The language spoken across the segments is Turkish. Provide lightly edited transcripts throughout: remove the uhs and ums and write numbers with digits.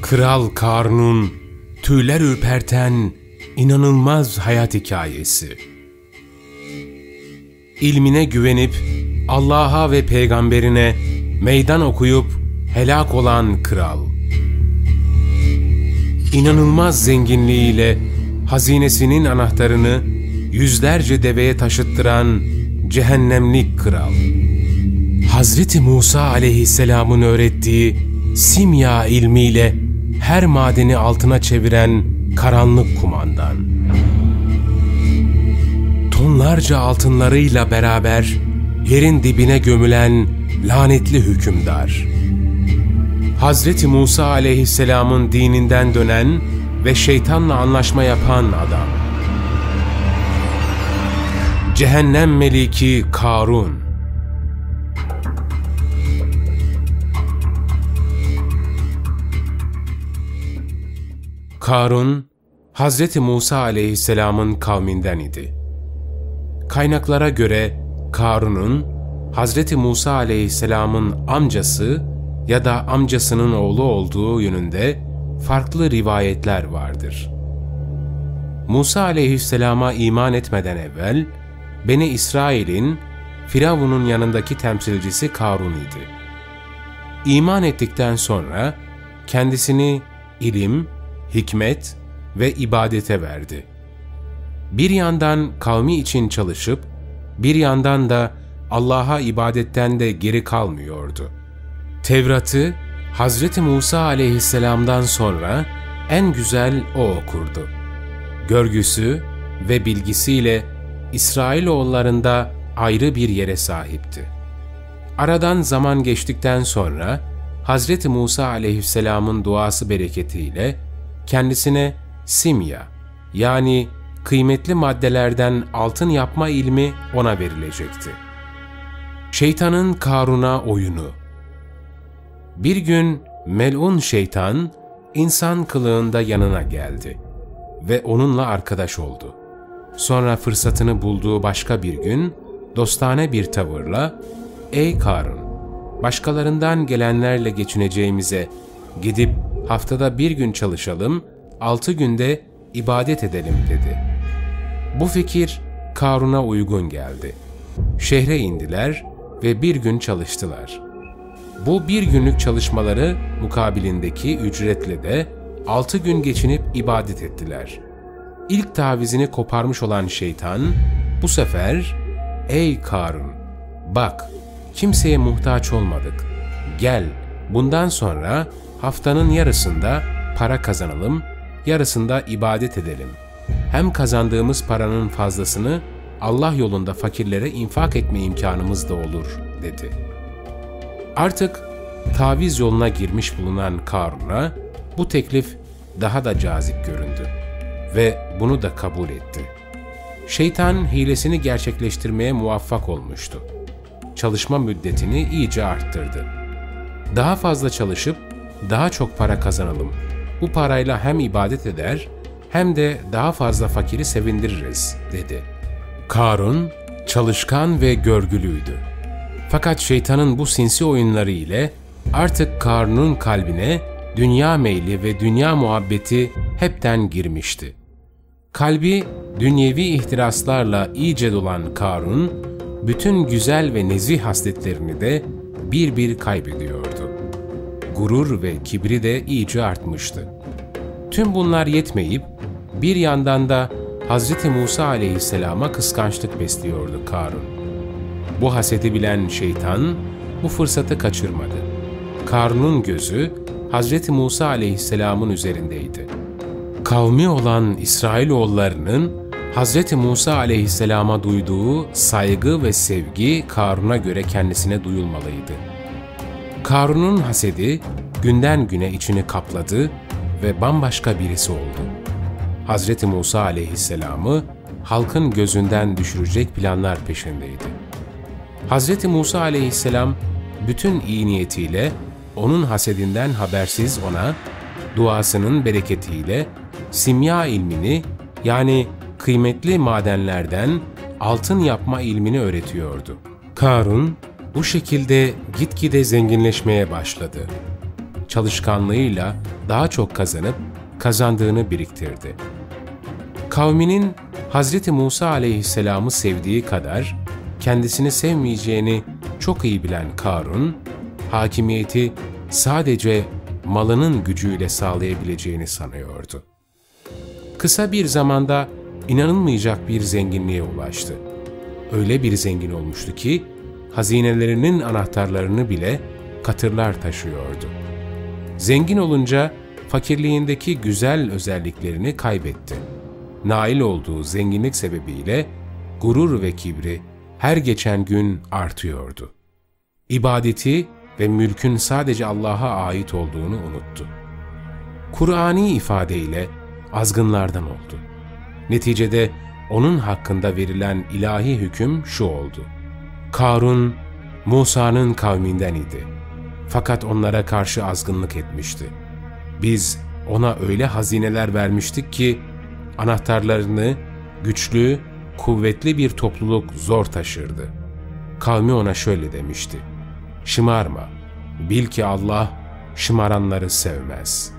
Kral Karun'un tüyler ürperten inanılmaz hayat hikayesi. İlmine güvenip Allah'a ve peygamberine meydan okuyup helak olan kral. İnanılmaz zenginliğiyle hazinesinin anahtarını yüzlerce deveye taşıttıran cehennemlik kral. Hazreti Musa aleyhisselamın öğrettiği simya ilmiyle her madeni altına çeviren karanlık kumandan. Tonlarca altınlarıyla beraber yerin dibine gömülen lanetli hükümdar. Hazreti Musa aleyhisselamın dininden dönen ve şeytanla anlaşma yapan adam. Cehennem meliki Karun. Karun, Hazreti Musa aleyhisselamın kavminden idi. Kaynaklara göre Karun'un Hazreti Musa aleyhisselamın amcası ya da amcasının oğlu olduğu yönünde farklı rivayetler vardır. Musa aleyhisselama iman etmeden evvel Beni İsrail'in Firavun'un yanındaki temsilcisi Karun idi. İman ettikten sonra kendisini ilim, hikmet ve ibadete verdi. Bir yandan kavmi için çalışıp, bir yandan da Allah'a ibadetten de geri kalmıyordu. Tevrat'ı Hazreti Musa aleyhisselamdan sonra en güzel o okurdu. Görgüsü ve bilgisiyle İsrailoğullarında ayrı bir yere sahipti. Aradan zaman geçtikten sonra Hazreti Musa aleyhisselamın duası bereketiyle kendisine simya, yani kıymetli maddelerden altın yapma ilmi ona verilecekti. Şeytanın Karun'a oyunu. Bir gün melun şeytan insan kılığında yanına geldi ve onunla arkadaş oldu. Sonra fırsatını bulduğu başka bir gün dostane bir tavırla "Ey Karun, başkalarından gelenlerle geçineceğimize gidip haftada bir gün çalışalım, 6 günde ibadet edelim" dedi. Bu fikir Karun'a uygun geldi. Şehre indiler ve bir gün çalıştılar. Bu bir günlük çalışmaları mukabilindeki ücretle de 6 gün geçinip ibadet ettiler. İlk tavizini koparmış olan şeytan bu sefer "Ey Karun, bak kimseye muhtaç olmadık. Gel bundan sonra haftanın yarısında para kazanalım, yarısında ibadet edelim. Hem kazandığımız paranın fazlasını Allah yolunda fakirlere infak etme imkanımız da olur" dedi. Artık taviz yoluna girmiş bulunan Karun'a bu teklif daha da cazip göründü ve bunu da kabul etti. Şeytan hilesini gerçekleştirmeye muvaffak olmuştu. Çalışma müddetini iyice arttırdı. Daha fazla çalışıp daha çok para kazanalım. Bu parayla hem ibadet eder hem de daha fazla fakiri sevindiririz dedi. Karun çalışkan ve görgülüydü. Fakat şeytanın bu sinsi oyunları ile artık Karun'un kalbine dünya meyli ve dünya muhabbeti hepten girmişti. Kalbi dünyevi ihtiraslarla iyice dolan Karun, bütün güzel ve nezih hasletlerini de bir bir kaybediyordu. Gurur ve kibri de iyice artmıştı. Tüm bunlar yetmeyip bir yandan da Hazreti Musa aleyhisselama kıskançlık besliyordu Karun. Bu hasedi bilen şeytan bu fırsatı kaçırmadı. Karun'un gözü Hazreti Musa aleyhisselamın üzerindeydi. Kavmi olan İsrailoğullarının Hazreti Musa aleyhisselama duyduğu saygı ve sevgi Karun'a göre kendisine duyulmalıydı. Karun'un hasedi günden güne içini kapladı ve bambaşka birisi oldu. Hazreti Musa aleyhisselamı halkın gözünden düşürecek planlar peşindeydi. Hazreti Musa aleyhisselam bütün iyi niyetiyle onun hasedinden habersiz ona, duasının bereketiyle simya ilmini, yani kıymetli madenlerden altın yapma ilmini öğretiyordu. Karun bu şekilde gitgide zenginleşmeye başladı. çalışkanlığıyla daha çok kazanıp kazandığını biriktirdi. Kavminin Hz. Musa aleyhisselamı sevdiği kadar kendisini sevmeyeceğini çok iyi bilen Karun, hakimiyeti sadece malının gücüyle sağlayabileceğini sanıyordu. Kısa bir zamanda inanılmayacak bir zenginliğe ulaştı. Öyle bir zengin olmuştu ki, hazinelerinin anahtarlarını bile katırlar taşıyordu. Zengin olunca fakirliğindeki güzel özelliklerini kaybetti. Nail olduğu zenginlik sebebiyle gurur ve kibri her geçen gün artıyordu. İbadeti ve mülkün sadece Allah'a ait olduğunu unuttu. Kur'ani ifadeyle azgınlardan oldu. Neticede onun hakkında verilen ilahi hüküm şu oldu: Karun, Musa'nın kavminden idi. Fakat onlara karşı azgınlık etmişti. Biz ona öyle hazineler vermiştik ki, anahtarlarını güçlü, kuvvetli bir topluluk zor taşırdı. Kavmi ona şöyle demişti: şımarma, bil ki Allah şımaranları sevmez.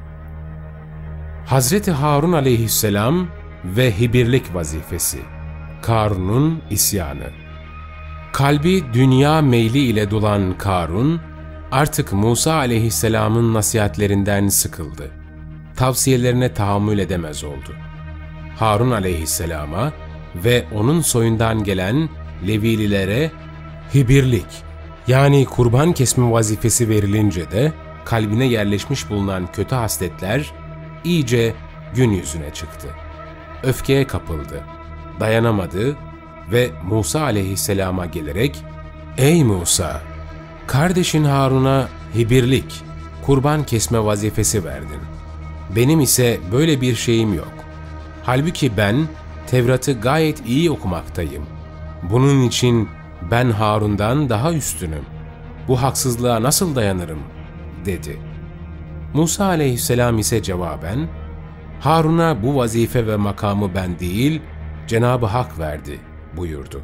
Hazreti Harun aleyhisselam ve hibirlik vazifesi, Karun'un isyanı. Kalbi dünya meyli ile dolan Karun, artık Musa aleyhisselamın nasihatlerinden sıkıldı. Tavsiyelerine tahammül edemez oldu. Harun aleyhisselama ve onun soyundan gelen Levililere hibirlik, yani kurban kesme vazifesi verilince de kalbine yerleşmiş bulunan kötü hasletler iyice gün yüzüne çıktı. Öfkeye kapıldı, dayanamadı ve Musa aleyhisselama gelerek, "Ey Musa, kardeşin Harun'a hibirlik, kurban kesme vazifesi verdin. Benim ise böyle bir şeyim yok. Halbuki ben Tevrat'ı gayet iyi okumaktayım. Bunun için ben Harun'dan daha üstünüm. Bu haksızlığa nasıl dayanırım?" dedi. Musa aleyhisselam ise cevaben, "Harun'a bu vazife ve makamı ben değil, Cenab-ı Hak verdi," buyurdu.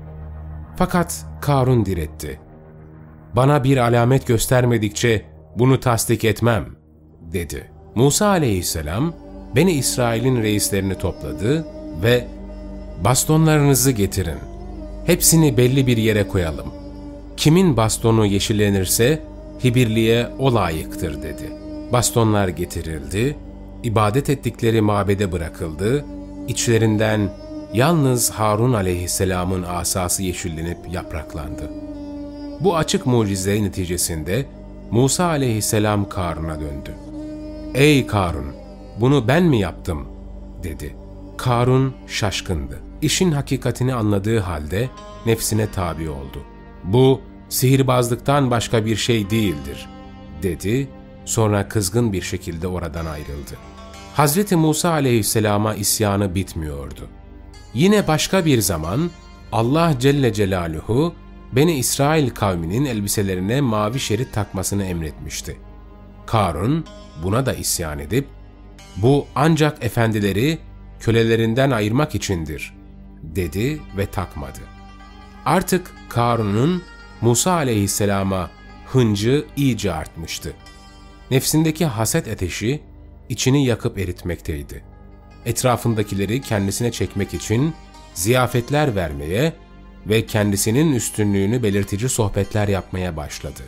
Fakat Karun diretti. "Bana bir alamet göstermedikçe bunu tasdik etmem," dedi. Musa aleyhisselam, Beni İsrail'in reislerini topladı ve "Bastonlarınızı getirin, hepsini belli bir yere koyalım. Kimin bastonu yeşillenirse hibirliğe o layıktır," dedi. Bastonlar getirildi, ibadet ettikleri mabede bırakıldı, içlerinden yalnız Harun aleyhisselamın asası yeşillenip yapraklandı. Bu açık mucize neticesinde Musa aleyhisselam Karun'a döndü. "Ey Karun, bunu ben mi yaptım?" dedi. Karun şaşkındı. İşin hakikatini anladığı halde nefsine tabi oldu. "Bu sihirbazlıktan başka bir şey değildir," dedi. Sonra kızgın bir şekilde oradan ayrıldı. Hazreti Musa aleyhisselama isyanı bitmiyordu. Yine başka bir zaman Allah Celle Celaluhu Beni İsrail kavminin elbiselerine mavi şerit takmasını emretmişti. Karun buna da isyan edip, "Bu ancak efendileri kölelerinden ayırmak içindir," dedi ve takmadı. Artık Karun'un Musa aleyhisselama hıncı iyice artmıştı. Nefsindeki haset ateşi içini yakıp eritmekteydi. Etrafındakileri kendisine çekmek için ziyafetler vermeye ve kendisinin üstünlüğünü belirtici sohbetler yapmaya başladı.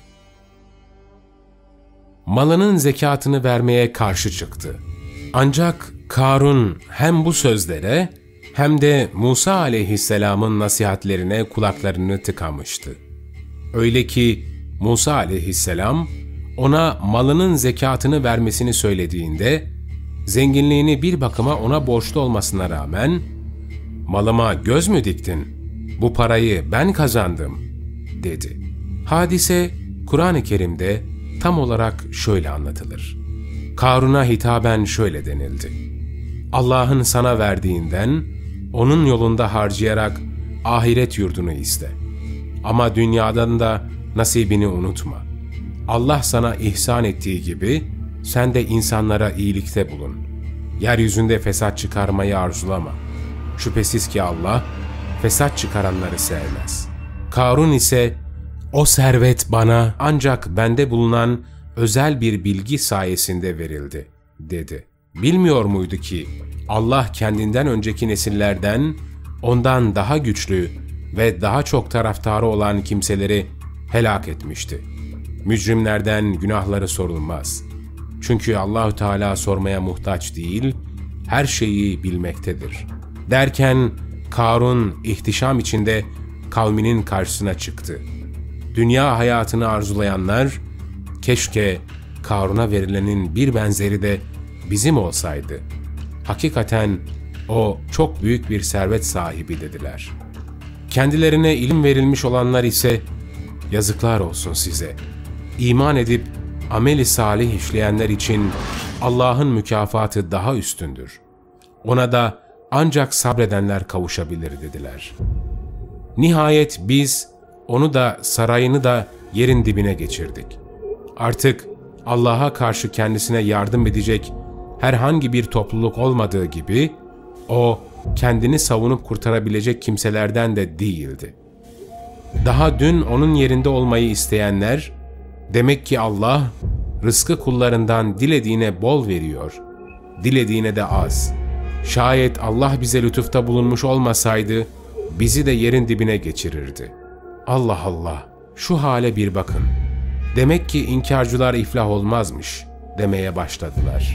Malının zekatını vermeye karşı çıktı. Ancak Karun hem bu sözlere hem de Musa aleyhisselamın nasihatlerine kulaklarını tıkamıştı. Öyle ki Musa aleyhisselam ona malının zekatını vermesini söylediğinde, zenginliğini bir bakıma ona borçlu olmasına rağmen, "Malıma göz mü diktin? Bu parayı ben kazandım," dedi. Hadise Kur'an-ı Kerim'de tam olarak şöyle anlatılır. Karun'a hitaben şöyle denildi: "Allah'ın sana verdiğinden, onun yolunda harcayarak ahiret yurdunu iste. Ama dünyadan da nasibini unutma. Allah sana ihsan ettiği gibi, sen de insanlara iyilikte bulun. Yeryüzünde fesat çıkarmayı arzulama. Şüphesiz ki Allah, fesat çıkaranları sevmez." Karun ise, "O servet bana ancak bende bulunan özel bir bilgi sayesinde verildi, dedi. Bilmiyor muydu ki Allah kendinden önceki nesillerden ondan daha güçlü ve daha çok taraftarı olan kimseleri helak etmişti. Mücrimlerden günahları sorulmaz. Çünkü Allahü Teala sormaya muhtaç değil, her şeyi bilmektedir. Derken Karun ihtişam içinde kavminin karşısına çıktı. Dünya hayatını arzulayanlar, keşke Karun'a verilenin bir benzeri de bizim olsaydı. Hakikaten o çok büyük bir servet sahibi dediler. Kendilerine ilim verilmiş olanlar ise, yazıklar olsun size. İman edip ameli salih işleyenler için Allah'ın mükafatı daha üstündür. Ona da ancak sabredenler kavuşabilir dediler. Nihayet biz onu da sarayını da yerin dibine geçirdik. Artık Allah'a karşı kendisine yardım edecek herhangi bir topluluk olmadığı gibi, o kendini savunup kurtarabilecek kimselerden de değildi. Daha dün onun yerinde olmayı isteyenler, demek ki Allah rızkı kullarından dilediğine bol veriyor, dilediğine de az. Şayet Allah bize lütufta bulunmuş olmasaydı, bizi de yerin dibine geçirirdi. Allah Allah, şu hale bir bakın. Demek ki inkarcılar iflah olmazmış, demeye başladılar.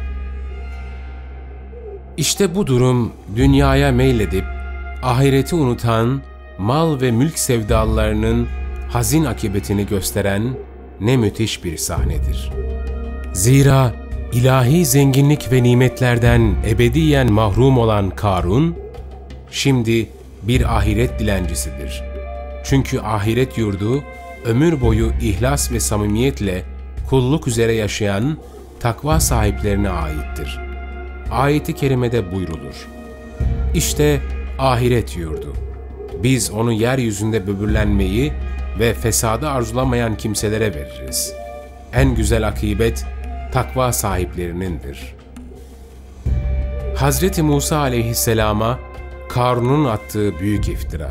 İşte bu durum dünyaya meyledip ahireti unutan mal ve mülk sevdalılarının hazin akıbetini gösteren ne müthiş bir sahnedir. Zira ilahi zenginlik ve nimetlerden ebediyen mahrum olan Karun, şimdi bir ahiret dilencisidir. Çünkü ahiret yurdu, ömür boyu ihlas ve samimiyetle kulluk üzere yaşayan takva sahiplerine aittir. Ayet-i kerimede buyrulur. İşte ahiret yurdu. Biz onu yeryüzünde böbürlenmeyi ve fesadı arzulamayan kimselere veririz. En güzel akıbet takva sahiplerinindir. Hazreti Musa aleyhisselama Karun'un attığı büyük iftira.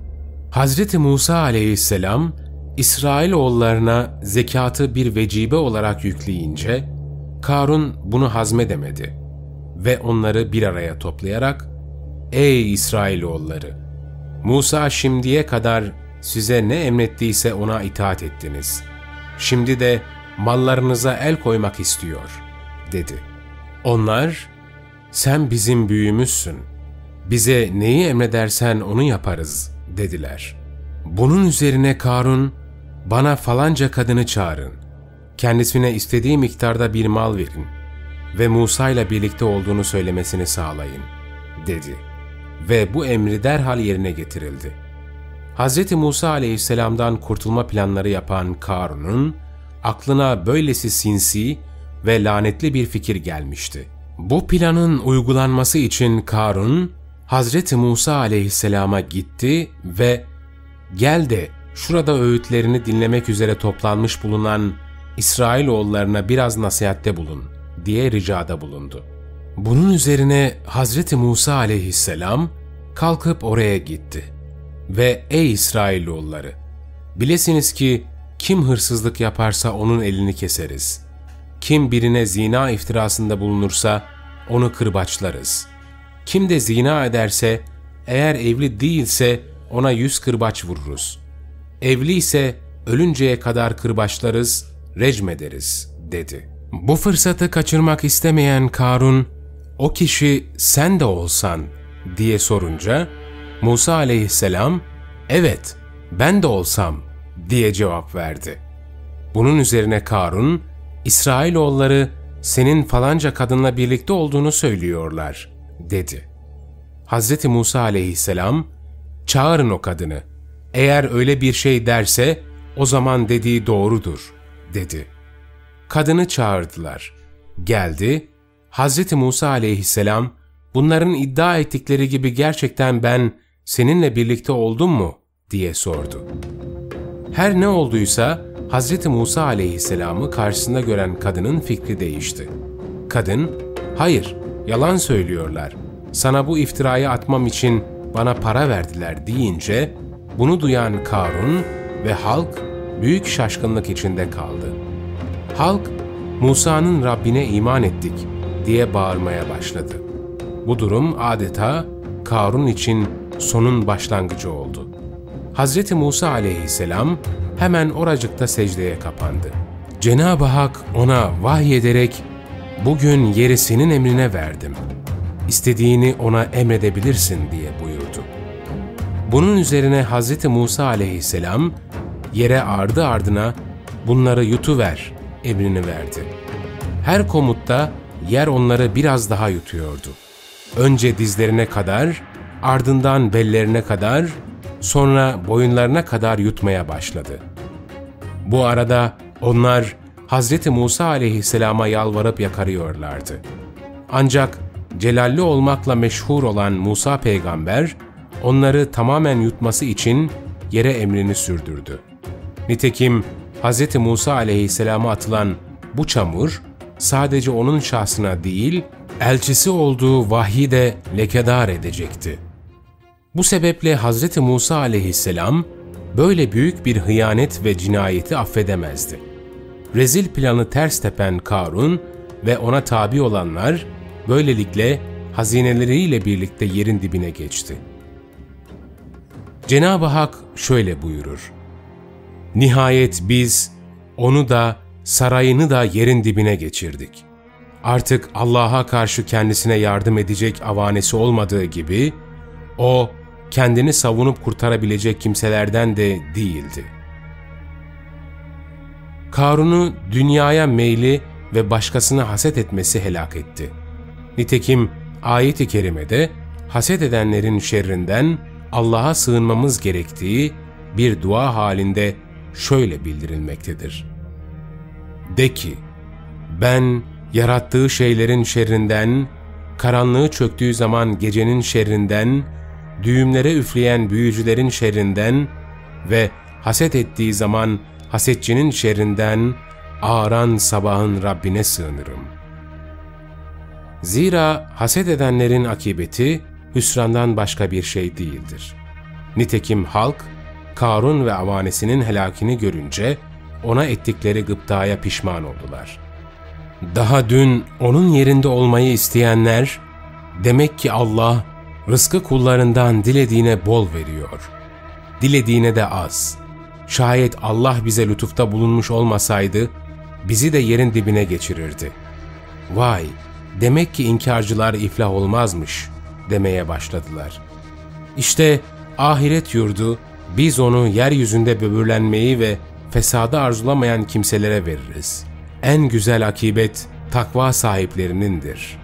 Hazreti Musa aleyhisselam, İsrailoğullarına zekatı bir vecibe olarak yükleyince, Karun bunu hazmedemedi ve onları bir araya toplayarak, "Ey İsrailoğulları! Musa şimdiye kadar size ne emrettiyse ona itaat ettiniz. Şimdi de mallarınıza el koymak istiyor," dedi. Onlar, "Sen bizim büyüğümüzsün, bize neyi emredersen onu yaparız," dediler. Bunun üzerine Karun, "Bana falanca kadını çağırın, kendisine istediği miktarda bir mal verin ve Musa ile birlikte olduğunu söylemesini sağlayın," dedi. Ve bu emri derhal yerine getirildi. Hz. Musa aleyhisselamdan kurtulma planları yapan Karun'un aklına böylesi sinsi ve lanetli bir fikir gelmişti. Bu planın uygulanması için Karun, Hz. Musa aleyhisselama gitti ve "Gel de şurada öğütlerini dinlemek üzere toplanmış bulunan İsrailoğullarına biraz nasihatte bulun," diye ricada bulundu. Bunun üzerine Hz. Musa aleyhisselam kalkıp oraya gitti ve "Ey İsrailoğulları! Bilesiniz ki kim hırsızlık yaparsa onun elini keseriz. Kim birine zina iftirasında bulunursa onu kırbaçlarız. Kim de zina ederse, eğer evli değilse ona 100 kırbaç vururuz. Evli ise ölünceye kadar kırbaçlarız, recmederiz," dedi. Bu fırsatı kaçırmak istemeyen Karun, "O kişi sen de olsan," diye sorunca, Musa aleyhisselam, "Evet, ben de olsam," diye cevap verdi. Bunun üzerine Karun, "İsrailoğulları senin falanca kadınla birlikte olduğunu söylüyorlar," dedi. Hz. Musa aleyhisselam, "Çağırın o kadını. Eğer öyle bir şey derse o zaman dediği doğrudur," dedi. Kadını çağırdılar. Geldi. Hz. Musa aleyhisselam, "Bunların iddia ettikleri gibi gerçekten ben seninle birlikte oldum mu?" diye sordu. Her ne olduysa Hz. Musa aleyhisselamı karşısında gören kadının fikri değişti. Kadın, "Hayır, yalan söylüyorlar. Sana bu iftirayı atmam için bana para verdiler," deyince, bunu duyan Karun ve halk büyük şaşkınlık içinde kaldı. Halk, Musa'nın Rabbine iman ettik diye bağırmaya başladı. Bu durum adeta Karun için sonun başlangıcı oldu. Hz. Musa aleyhisselam hemen oracıkta secdeye kapandı. Cenab-ı Hak ona vahyederek, "Bugün yeri senin emrine verdim. İstediğini ona emredebilirsin" diye buyurdu. Bunun üzerine Hz. Musa aleyhisselam yere ardı ardına "Bunları yutuver" emrini verdi. Her komutta yer onları biraz daha yutuyordu. Önce dizlerine kadar, ardından bellerine kadar, sonra boyunlarına kadar yutmaya başladı. Bu arada onlar Hz. Musa aleyhisselama yalvarıp yakarıyorlardı. Ancak celalli olmakla meşhur olan Musa peygamber, onları tamamen yutması için yere emrini sürdürdü. Nitekim Hz. Musa aleyhisselama atılan bu çamur, sadece onun şahsına değil, elçisi olduğu vahyi de lekedar edecekti. Bu sebeple Hz. Musa aleyhisselam, böyle büyük bir hıyanet ve cinayeti affedemezdi. Rezil planı ters tepen Karun ve ona tabi olanlar, böylelikle hazineleriyle birlikte yerin dibine geçti. Cenab-ı Hak şöyle buyurur: "Nihayet biz onu da sarayını da yerin dibine geçirdik. Artık Allah'a karşı kendisine yardım edecek avanesi olmadığı gibi, o kendini savunup kurtarabilecek kimselerden de değildi." Karun'u dünyaya meyli ve başkasına haset etmesi helak etti. Nitekim ayet-i kerimede haset edenlerin şerrinden Allah'a sığınmamız gerektiği bir dua halinde şöyle bildirilmektedir: "De ki, ben yarattığı şeylerin şerrinden, karanlığı çöktüğü zaman gecenin şerrinden, düğümlere üfleyen büyücülerin şerrinden ve haset ettiği zaman hasetçinin şerrinden ağaran sabahın Rabbine sığınırım." Zira haset edenlerin akıbeti hüsrandan başka bir şey değildir. Nitekim halk, Karun ve avanesinin helakini görünce ona ettikleri gıptaya pişman oldular. Daha dün onun yerinde olmayı isteyenler, demek ki Allah rızkı kullarından dilediğine bol veriyor, dilediğine de az. Şayet Allah bize lütufta bulunmuş olmasaydı, bizi de yerin dibine geçirirdi. Vay, demek ki inkarcılar iflah olmazmış demeye başladılar. İşte ahiret yurdu, biz onu yeryüzünde böbürlenmeyi ve fesadı arzulamayan kimselere veririz. En güzel akibet takva sahiplerinindir.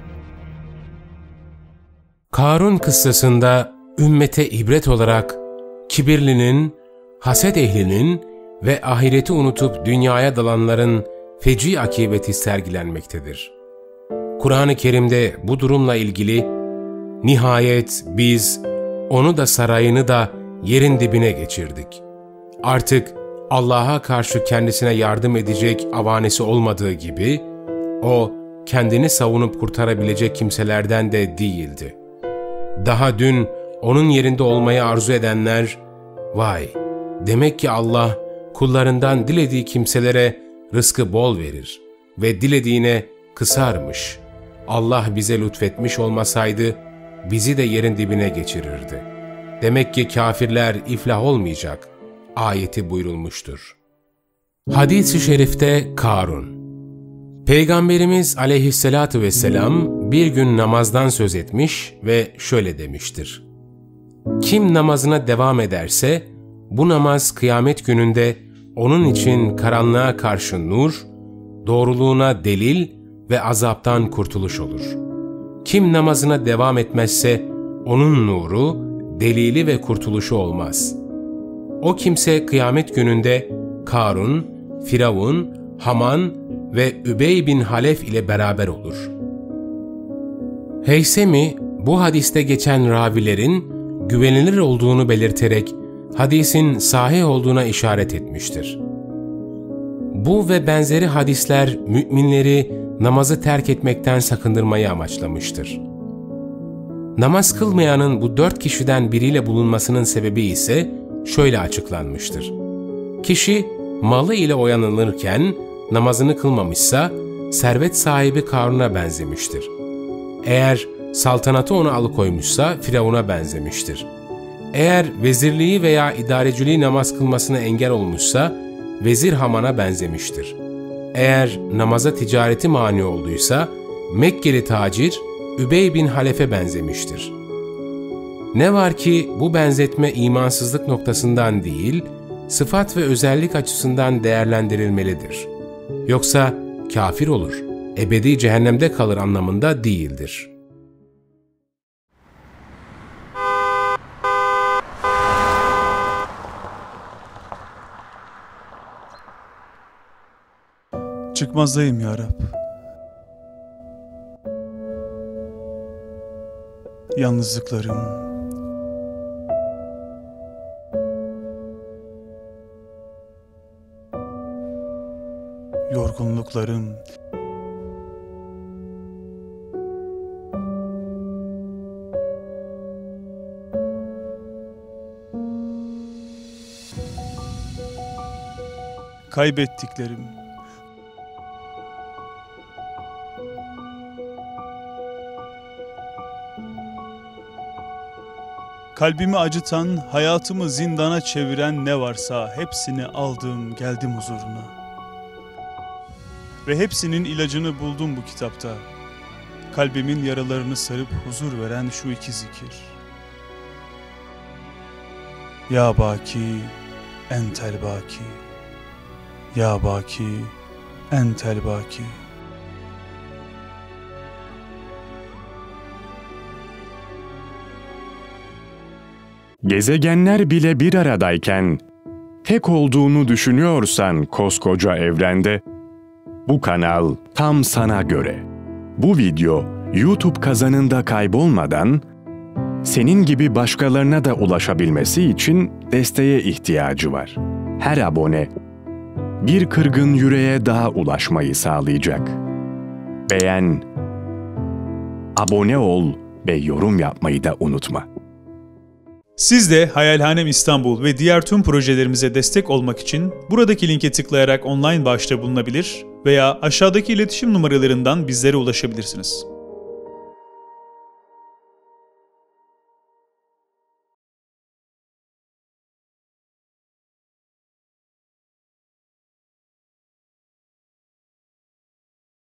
Karun kıssasında ümmete ibret olarak kibirlinin, haset ehlinin ve ahireti unutup dünyaya dalanların feci akibeti sergilenmektedir. Kur'an-ı Kerim'de bu durumla ilgili, "Nihayet biz onu da sarayını da yerin dibine geçirdik. Artık Allah'a karşı kendisine yardım edecek avanesi olmadığı gibi, o kendini savunup kurtarabilecek kimselerden de değildi. Daha dün onun yerinde olmayı arzu edenler, vay, demek ki Allah kullarından dilediği kimselere rızkı bol verir ve dilediğine kısarmış. Allah bize lütfetmiş olmasaydı bizi de yerin dibine geçirirdi. Demek ki kafirler iflah olmayacak" ayeti buyurulmuştur. Hadis-i şerifte Karun, Peygamberimiz aleyhissalatu vesselam bir gün namazdan söz etmiş ve şöyle demiştir: "Kim namazına devam ederse, bu namaz kıyamet gününde onun için karanlığa karşı nur, doğruluğuna delil ve azaptan kurtuluş olur. Kim namazına devam etmezse, onun nuru, delili ve kurtuluşu olmaz. O kimse kıyamet gününde Karun, Firavun, Haman ve Übey bin Halef ile beraber olur." Heysemi, bu hadiste geçen ravilerin güvenilir olduğunu belirterek hadisin sahih olduğuna işaret etmiştir. Bu ve benzeri hadisler müminleri namazı terk etmekten sakındırmayı amaçlamıştır. Namaz kılmayanın bu 4 kişiden biriyle bulunmasının sebebi ise şöyle açıklanmıştır: Kişi malı ile oyalanırken namazını kılmamışsa, servet sahibi Karun'a benzemiştir. Eğer saltanatı onu alıkoymuşsa, Firavun'a benzemiştir. Eğer vezirliği veya idareciliği namaz kılmasına engel olmuşsa, vezir Haman'a benzemiştir. Eğer namaza ticareti mani olduysa, Mekkeli tacir Übey bin Halef'e benzemiştir. Ne var ki bu benzetme imansızlık noktasından değil, sıfat ve özellik açısından değerlendirilmelidir. Yoksa kafir olur, ebedi cehennemde kalır anlamında değildir. Çıkmazdayım ya Rab. Yalnızlıklarım, yorgunluklarım, kaybettiklerim, kalbimi acıtan, hayatımı zindana çeviren ne varsa hepsini aldım, geldim huzuruna. Ve hepsinin ilacını buldum bu kitapta. Kalbimin yaralarını sarıp huzur veren şu iki zikir. Ya Baki, Entel Baki. Ya Baki, Entel Baki. Gezegenler bile bir aradayken, tek olduğunu düşünüyorsan koskoca evrende, bu kanal tam sana göre. Bu video YouTube kazanında kaybolmadan, senin gibi başkalarına da ulaşabilmesi için desteğe ihtiyacı var. Her abone, bir kırgın yüreğe daha ulaşmayı sağlayacak. Beğen, abone ol ve yorum yapmayı da unutma. Siz de Hayalhanem İstanbul ve diğer tüm projelerimize destek olmak için buradaki linke tıklayarak online bağışta bulunabilir veya aşağıdaki iletişim numaralarından bizlere ulaşabilirsiniz.